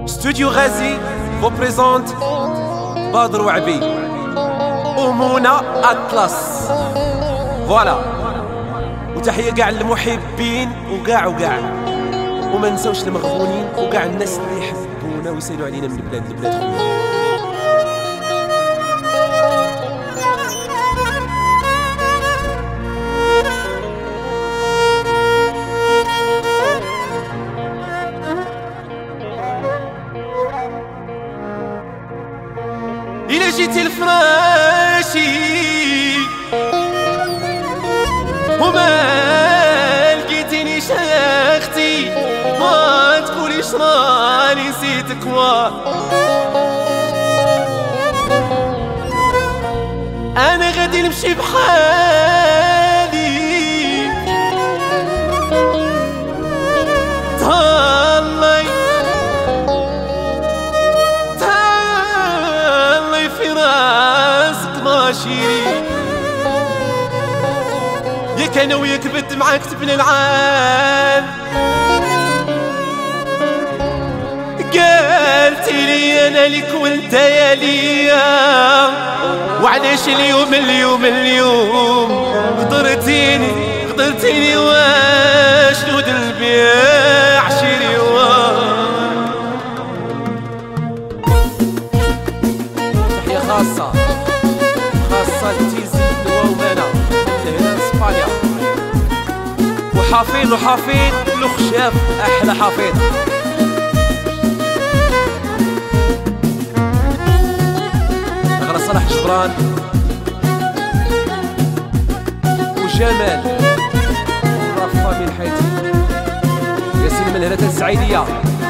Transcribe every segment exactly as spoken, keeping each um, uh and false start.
Studio Ghazi vous présente Badr Ouabi ومنى أطلس. فوالا، وتحية كاع المحبين وكاع وكاع، وما نساوش المغبونين وكاع الناس اللي يحبونا ويسالوا علينا من البلاد لبلاد خويا. إلا جيتي لفراشي وما لقيتينيش اختي، ما تقوليش راني نسيتك، واه انا غادي نمشي بحالي، تهلاي تهلاي في راسك ماشي، ياك انا وياك بالدمعة كتبنا العام، قالتي لي انا ليك وانت يا ليا، وعلاش اليوم اليوم اليوم غدرتيني غدرتيني، واش نود البيع شيري تحية خاصة خاصة لتيزي ومانا لهنا اسبانيا، وحفيظ وحفيظ الخشاف احلى حفيظ. غير صلاح جبران وجمال رفا من حياتي، ياسين من الهلات السعيدية،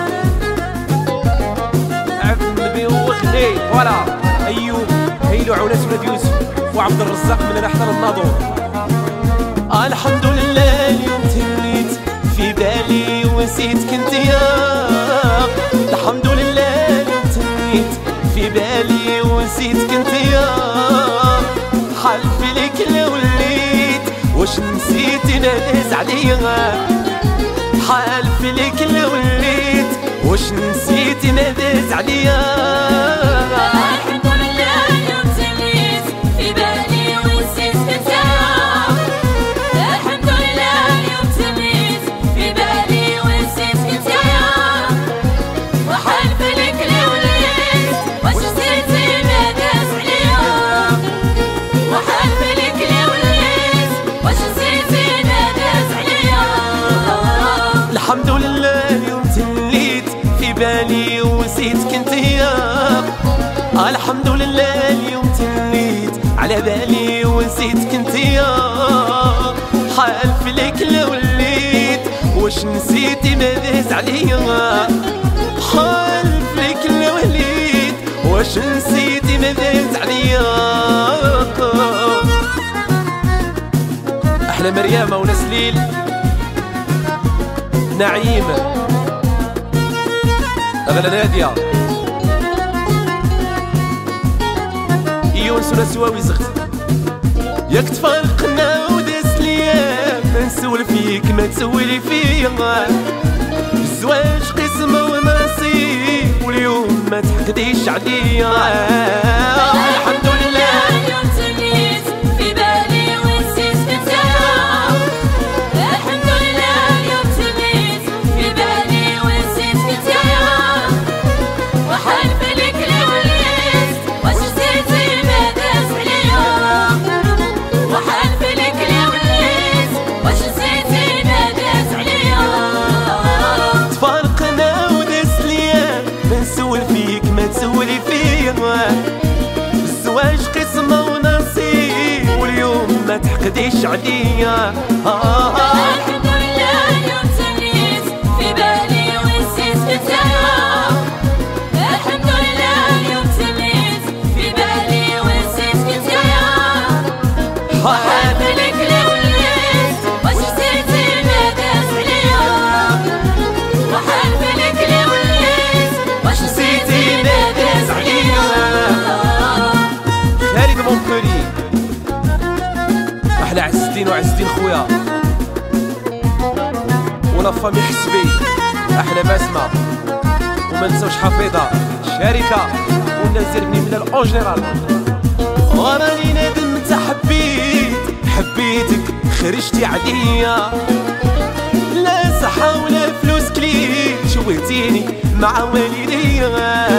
عبد النبي وغني، فوالا ايوب هيلو عونات ولاد يوسف، وعبد الرزاق من الاحضر الناظور. الحمد لله اليوم تمنيت في بالي ونسيتك انت يا، الحمد لله اليوم تمنيت في بالي ونسيتك انت يا، حلف لك لو وليت واش نسيتي نادز عليا، حلف لك لو وليت واش نسيتي نادز عليا. الحمد لله اليوم تمنيت في بالي ونسيتك انت يا، الحمد لله اليوم تمنيت في بالي ونسيتك انت يا، وحلف لك لو وليت واش نسيتي نادز عليا، وحلف لك لو وليت واش نسيتي نادز عليا. الحمد لله اليوم تمنيت في بالي ونسيتك انت يا، الحمد لله اليوم تمنيت على بالي ونسيتك انت يا، حالف لك لو وليت واش نسيتي ما داز عليا، حالف لك لو وليت واش نسيتي ما داز عليا. احلى مريم ونسليل نعيم أغلى نادية يونس ولا سواوي زغت، ياك تفرقنا وداز ليام، ما نسول فيك ما تسولي فيا، الزواج قسمة ونصيب واليوم ما تحقديش عليا. الحمد لله اليوم تمنيت في بالي ونسيتك انت يا، الحمد لله اليوم تمنيت في بالي ونسيتك انت يا، وحلف لك لو وليت واش نسيتي ما داز عليا، وحلف لك لو وليت واش نسيتي ما داز عليا. تفارقنا وداز ليام، ما نسول فيك ما تسولي فيا، الزواج قسمة ونصيب واليوم ما تحقديش عليا. الحمد لله اليوم تمنيت في بالي ونسيتك انت يا، الحمد لله اليوم تمنيت في بالي ونسيتك انت يا، وحلف لك لو وليت واش نسيتي ما داز عليا، وحلف لك لو وليت واش نسيتي ما داز عليا. خالد مونبولي احلى عز الدين وعز الدين خويا، ولا فامي حسبي احلى بسمه وما نساوش حفيظه الشركه والناس ديال بني ملال اون جينيرال. وراني نادم انت حبيت حبيتك خرجتي عليا، لا صحة ولا فلوس كليت شوهتيني مع والديا.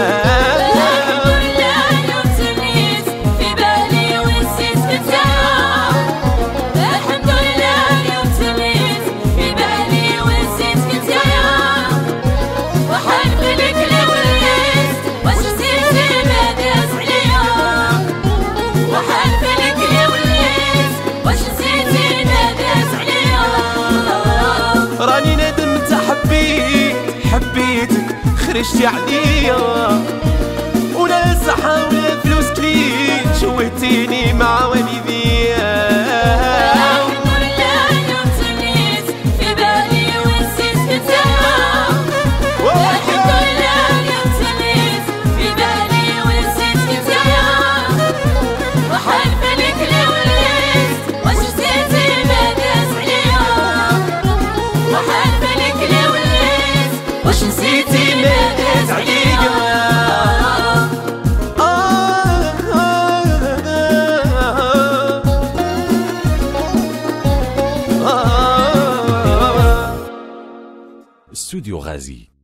راني ندم انت حبيت حبيتك خرجتي عليا، ولا صحة ولا فلوس كليت شوهتيني مع والديا. واش نسيتي ما داز عليا؟ استوديو غازي.